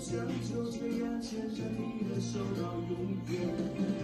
想就这样牵着你的手到永远。